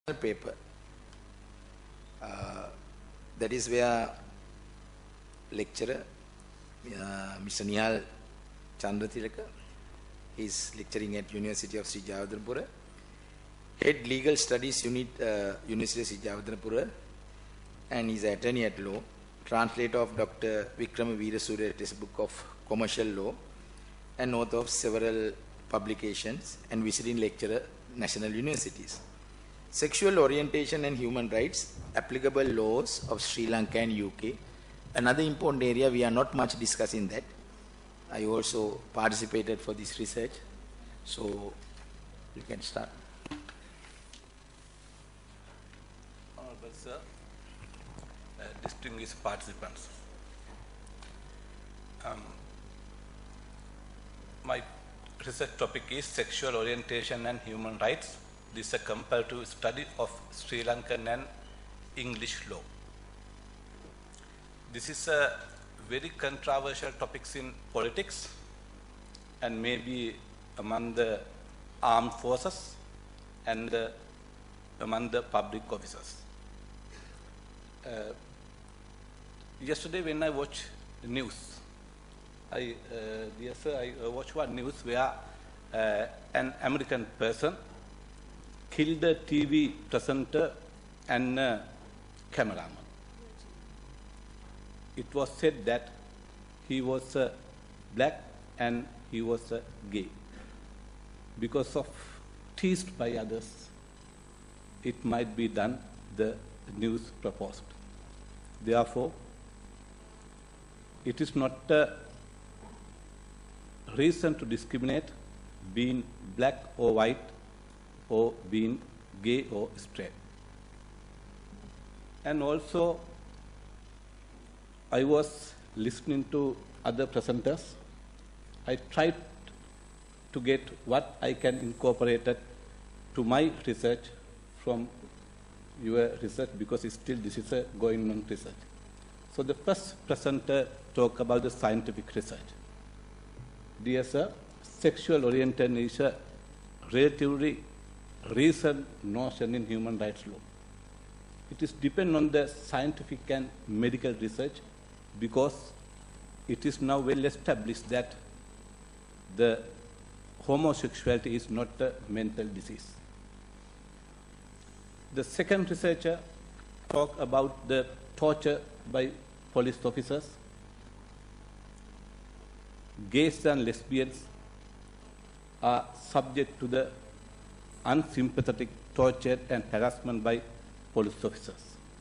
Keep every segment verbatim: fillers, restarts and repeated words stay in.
paper. Uh, that is where lecturer, uh, Mister Nihal Chandratilaka, he is lecturing at University of Sri Javadhanapura, head legal studies unit, uh, University of Sri Javadhanapura, and he is attorney at law, translator of Doctor Vikrama Veerasurya textbook of commercial law, and author of several publications, and visiting lecturer national universities. Sexual orientation and human rights, applicable laws of Sri Lanka and U K. Another important area, we are not much discussing that. I also participated for this research. So, you can start. Honorable Sir, uh, distinguished participants. Um, my research topic is sexual orientation and human rights. This is a comparative study of Sri Lankan and English law. This is a very controversial topic in politics and maybe among the armed forces and uh, among the public officers. Uh, yesterday when I watched the news, I, uh, dear sir, I uh, watched one news where uh, an American person killed a T V presenter and a cameraman. It was said that he was uh, black and he was uh, gay. Because of teased by others, it might be done, the news proposed. Therefore, it is not a reason to discriminate being black or white or being gay or straight. And also, I was listening to other presenters. I tried to get what I can incorporate to my research from your research, because it's still this is a going on research. So the first presenter talked about the scientific research. Dear sir, sexual orientation is a relatively recent notion in human rights law. It is dependent on the scientific and medical research, because it is now well established that the homosexuality is not a mental disease. The second researcher talked about the torture by police officers. Gays and lesbians are subject to the unsympathetic torture and harassment by police officers.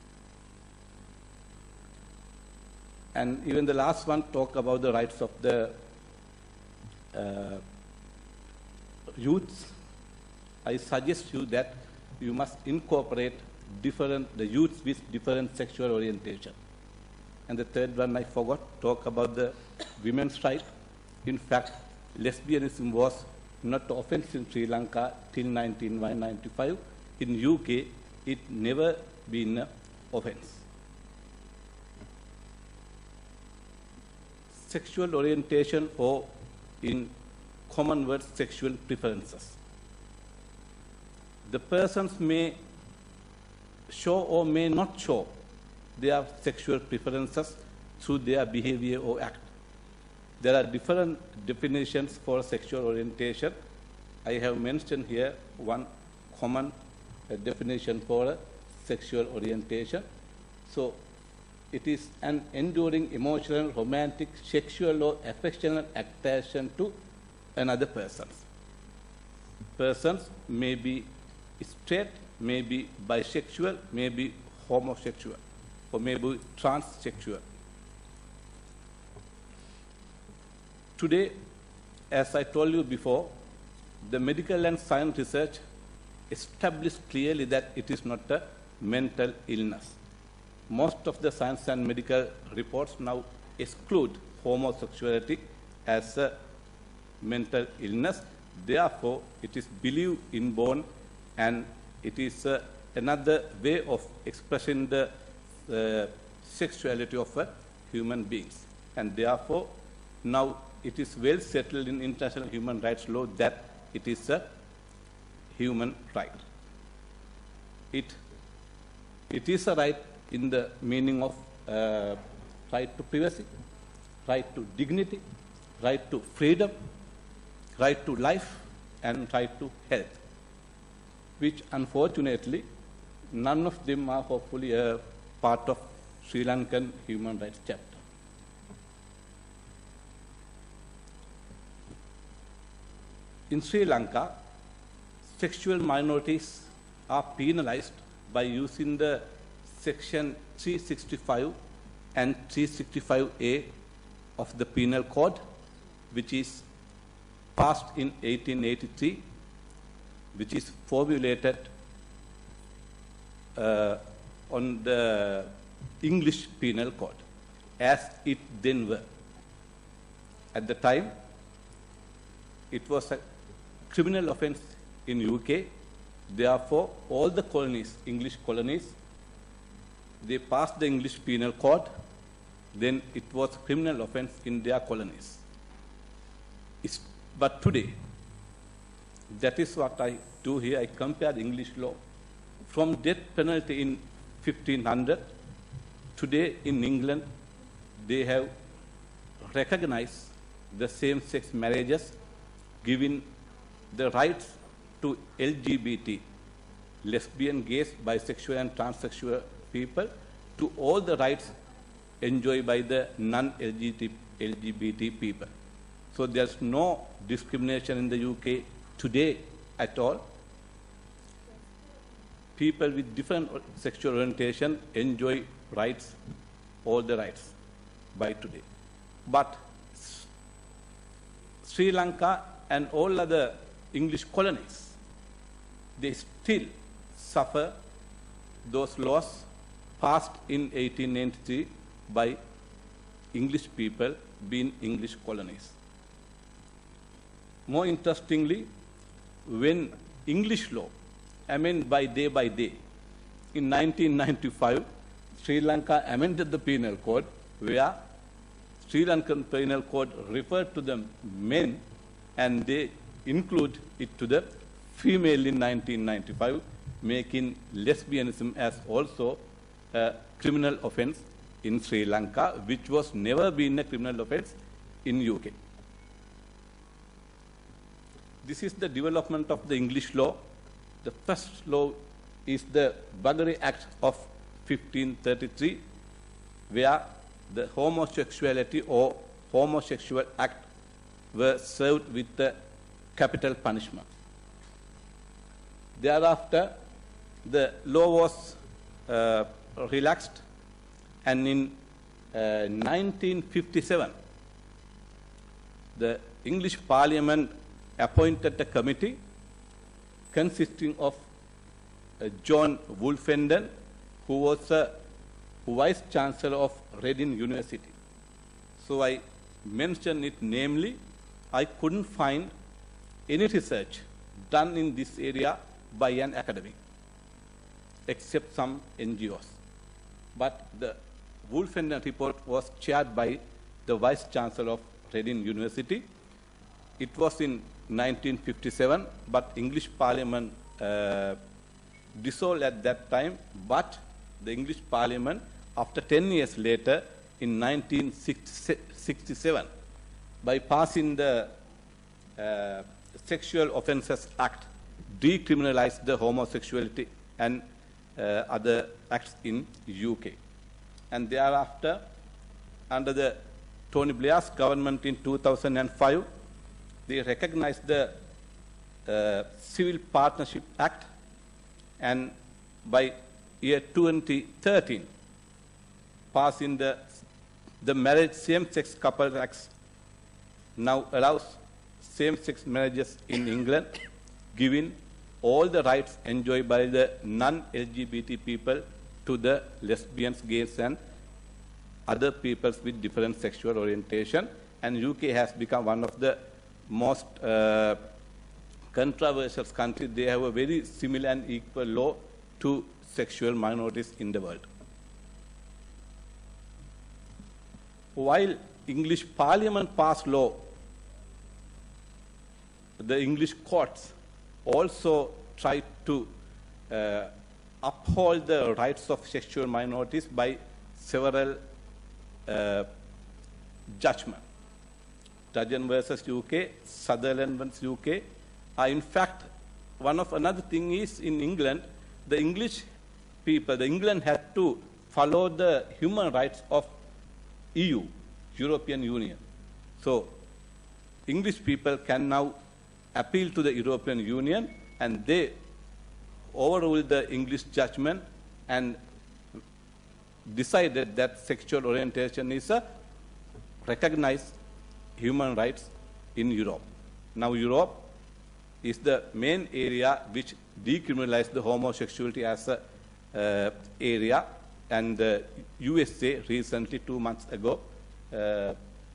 And even the last one talked about the rights of the uh, youths. I suggest you that you must incorporate different, the youths with different sexual orientation. And the third one I forgot, talk about the women's right. In fact, lesbianism was not offense in Sri Lanka till nineteen ninety-five. In U K, it never been an offense. Sexual orientation, or in common words, sexual preferences. The persons may show or may not show their sexual preferences through their behavior or act. There are different definitions for sexual orientation. I have mentioned here one common uh, definition for a sexual orientation. So, it is an enduring emotional, romantic, sexual or affectional attachment to another person. Persons may be straight, may be bisexual, may be homosexual, or may be transsexual. Today, as I told you before, the medical and science research established clearly that it is not a mental illness. Most of the science and medical reports now exclude homosexuality as a mental illness. Therefore, it is believed inborn, and it is uh, another way of expressing the uh, sexuality of uh, human beings. And therefore, now it is well settled in international human rights law that it is a human right. it, it is a right in the meaning of uh, right to privacy, right to dignity, right to freedom, right to life, and right to health, which unfortunately none of them are hopefully a part of Sri Lankan human rights chapter. In Sri Lanka, sexual minorities are penalized by using the section three sixty-five and three sixty-five A of the Penal Code, which is passed in eighteen eighty-three, which is formulated uh, on the English Penal Code, as it then were. At the time, it was a criminal offense in U K. Therefore, all the colonies, English colonies, they passed the English Penal Code. Then it was a criminal offense in their colonies. It's, but today, that is what I do here. I compare the English law from death penalty in fifteen hundred. Today in England, they have recognized the same-sex marriages, giving the rights to L G B T, lesbian, gays, bisexual, and transsexual people, to all the rights enjoyed by the non-L G B T people. So there's no discrimination in the U K today at all. People with different sexual orientation enjoy rights, all the rights by today. But Sri Lanka and all other English colonies, they still suffer those laws passed in eighteen ninety-three by English people being English colonies. More interestingly, when English law amended by day by day, in nineteen ninety-five, Sri Lanka amended the Penal Code, where Sri Lankan Penal Code referred to the men and they include it to the female in nineteen ninety-five, making lesbianism as also a criminal offense in Sri Lanka, which was never been a criminal offense in U K. This is the development of the English law. The first law is the Buggery Act of fifteen thirty-three, where the homosexuality or homosexual act were served with the capital punishment. Thereafter, the law was uh, relaxed, and in uh, nineteen fifty-seven, the English Parliament appointed a committee consisting of uh, John Wolfenden, who was a Vice Chancellor of Reading University. So I mention it namely. I couldn't find any research done in this area by an academic, except some N G Os. But the Wolfenden report was chaired by the Vice Chancellor of Reading University. It was in nineteen fifty-seven, but English Parliament uh, dissolved at that time, but the English Parliament, after ten years later, in nineteen sixty-seven, by passing the uh, Sexual Offences Act, decriminalized the homosexuality and uh, other acts in U K. And thereafter, under the Tony Blair's government in two thousand five, they recognized the uh, Civil Partnership Act, and by year twenty thirteen, passing the, the Marriage Same-Sex Couple Acts now allows same-sex marriages in England, giving all the rights enjoyed by the non-L G B T people to the lesbians, gays, and other peoples with different sexual orientation. And U K has become one of the most uh, controversial countries. They have a very similar and equal law to sexual minorities in the world. While English Parliament passed law, the English courts also tried to uh, uphold the rights of sexual minorities by several uh, judgments. Dudgeon versus U K, Sutherland versus U K are in fact, one of another thing is in England, the English people, the England had to follow the human rights of E U, European Union. So English people can now appeal to the European Union, and they overruled the English judgment and decided that sexual orientation is a recognized human rights in Europe. Now Europe is the main area which decriminalized the homosexuality as a uh, area, and the U S A recently, two months ago, uh, uh,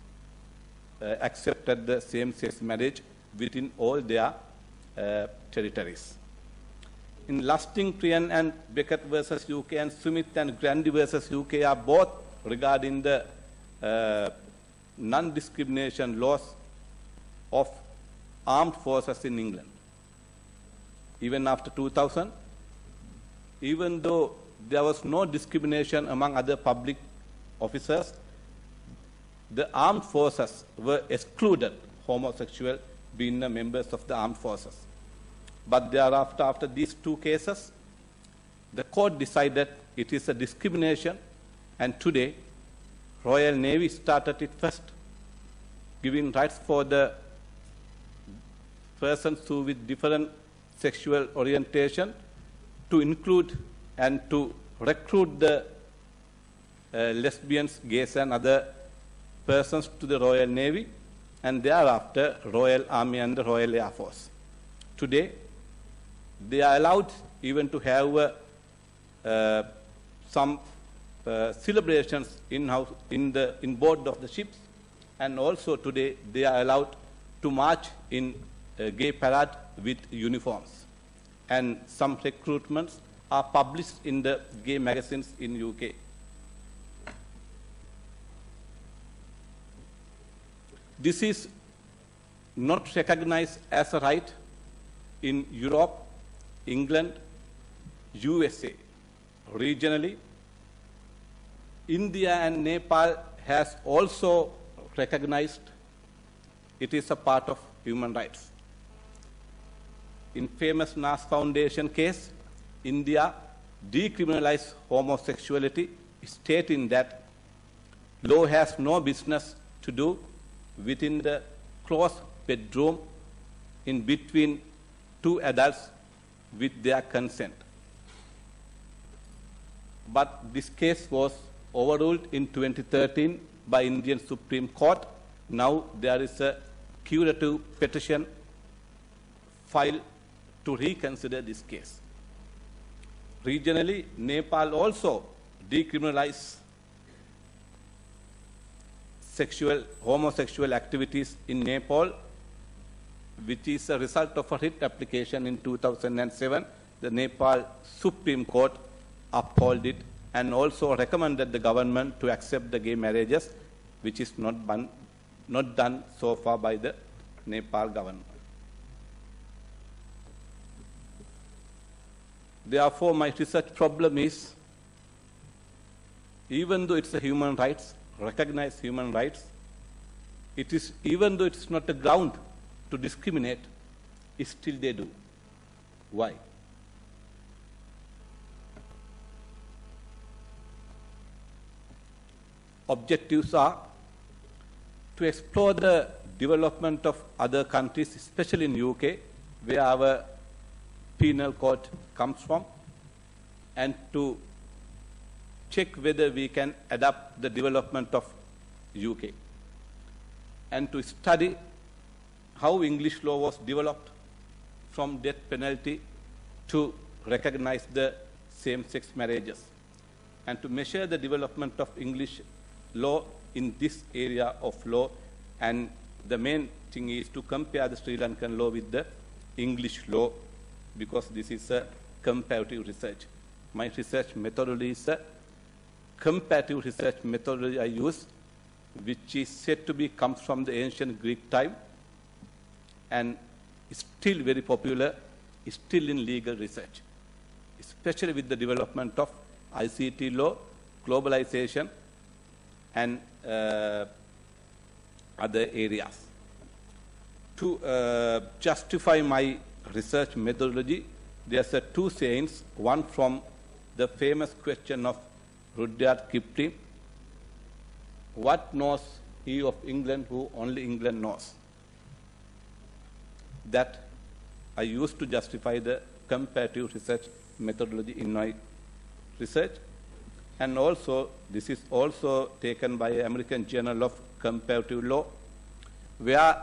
accepted the same-sex marriage within all their uh, territories. In Lusting, Trian and Beckett versus U K and Smith and Grandy versus U K are both regarding the uh, non-discrimination laws of armed forces in England. Even after two thousand, even though there was no discrimination among other public officers, the armed forces were excluded homosexual being the members of the armed forces. But thereafter, after these two cases, the court decided it is a discrimination, and today Royal Navy started it first, giving rights for the persons who with different sexual orientation to include and to recruit the uh, lesbians, gays and other persons to the Royal Navy, and thereafter Royal Army and the Royal Air Force. Today, they are allowed even to have uh, uh, some uh, celebrations in house in the in board of the ships, and also today they are allowed to march in a gay parade with uniforms, and some recruitments are published in the gay magazines in U K. This is not recognized as a right in Europe, England, U S A. Regionally, India and Nepal has also recognized it is a part of human rights. In famous Nas Foundation case, India decriminalized homosexuality, stating that law has no business to do within the closed bedroom in between two adults with their consent. But this case was overruled in twenty thirteen by Indian Supreme Court. Now there is a curative petition filed to reconsider this case. Regionally, Nepal also decriminalized sexual, homosexual activities in Nepal, which is a result of a writ application in two thousand seven. The Nepal Supreme Court upheld it and also recommended the government to accept the gay marriages, which is not, bun, not done so far by the Nepal government. Therefore, my research problem is, even though it's a human rights, recognized human rights, it is, even though it's not a ground to discriminate, still they do. Why? Objectives are to explore the development of other countries, especially in U K, where our penal code comes from, and to check whether we can adapt the development of U K, and to study how English law was developed from death penalty to recognize the same-sex marriages, and to measure the development of English law in this area of law. And the main thing is to compare the Sri Lankan law with the English law, because this is a comparative research. My research methodology is a comparative research methodology I use, which is said to be comes from the ancient Greek time and is still very popular, is still in legal research. It's especially with the development of I C T law, globalization, and uh, other areas. To uh, justify my research methodology, there's a two sayings, one from the famous question of Rudyard Kipling, what knows he of England who only England knows? That I used to justify the comparative research methodology in my research. And also, this is also taken by American Journal of Comparative Law, where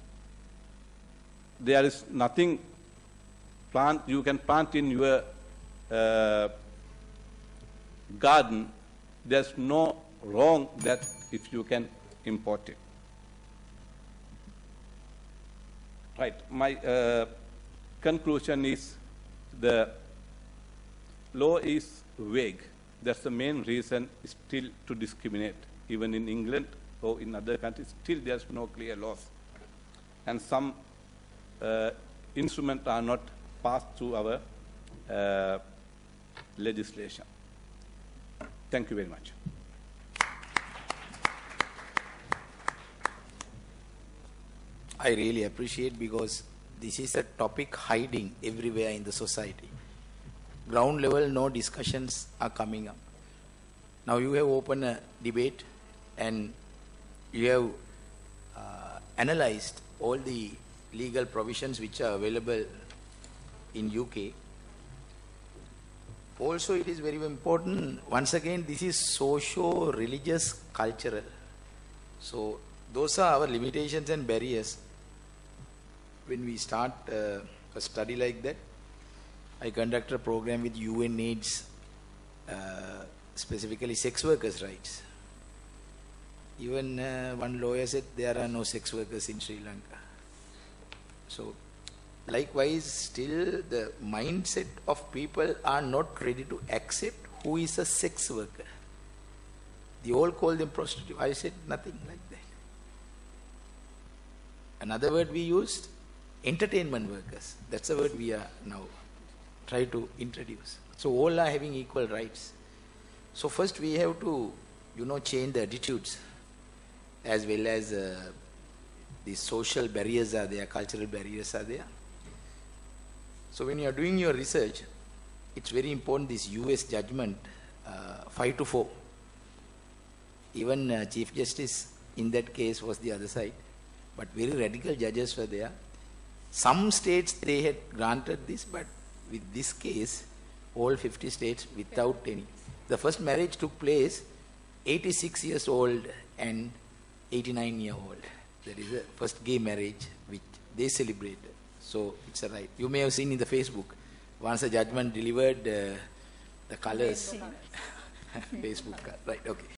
there is nothing plant, you can plant in your uh, garden, there's no wrong that if you can import it. Right, my uh, conclusion is the law is vague. That's the main reason still to discriminate. Even in England or in other countries, still there's no clear laws. And some uh, instruments are not passed through our uh, legislation. Thank you very much. I really appreciate, because this is a topic hiding everywhere in the society. Ground level, no discussions are coming up. Now you have opened a debate and you have uh, analyzed all the legal provisions which are available in U K. Also, it is very important, once again, this is socio-religious, cultural. So those are our limitations and barriers. When we start uh, a study like that, I conduct a program with U N AIDS, uh, specifically sex workers' rights. Even uh, one lawyer said there are no sex workers in Sri Lanka. So, likewise, still the mindset of people are not ready to accept who is a sex worker. They all call them prostitute. I said nothing like that. Another word we used, entertainment workers. That's the word we are now try to introduce. So all are having equal rights. So first we have to, you know, change the attitudes, as well as uh, the social barriers are there, cultural barriers are there. So when you are doing your research, it's very important, this U S judgment, uh, five to four. Even uh, Chief Justice in that case was the other side, but very radical judges were there. Some states they had granted this, but with this case, all fifty states without any. The first marriage took place eighty-six years old and eighty-nine year old. That is the first gay marriage which they celebrated. So it's a right. You may have seen in the Facebook, once the judgment delivered, uh, the colors. Facebook, right, okay.